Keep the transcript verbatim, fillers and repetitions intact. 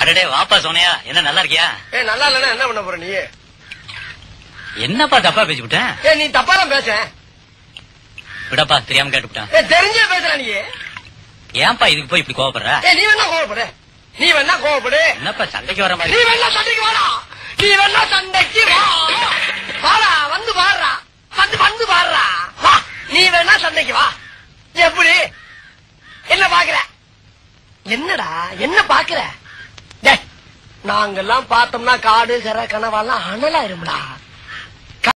அடடே வாப்பா சோனியா, என்ன நல்லா இருக்கியா? ஏ நல்லா இல்லன்னா என்ன பண்ண போற நீ? என்னப்பா தப்பா பேசிவிட்டேன்? ஏ நீ தப்பா தான் பேச. விடப்பா, தெரியாம கேட்டுவிட்டேன். ஏ தெரிஞ்சே பேசுற நீ. ஏன்பா இதுக்கு போய் இப்படி கோவப்படுற? ஏ நீ வேணா கோவப்படு, நீ வேணா கோவப்படு. என்னப்பா சண்டைக்கு வர மாதிரி? நீ வேணா சண்டைக்கு வாடா, நீ வேணா சண்டைக்கு வா. வாடா, வந்து பாடுறா, வந்து வந்து பாடுறா. நீ வேணா சண்டைக்கு வா. எப்படி என்ன பாக்குற? என்னடா என்ன பாக்குற? நாங்கெல்லாம் பார்த்தோம்னா காடு கரை கனவாலாம் அனலாயிரும்டா.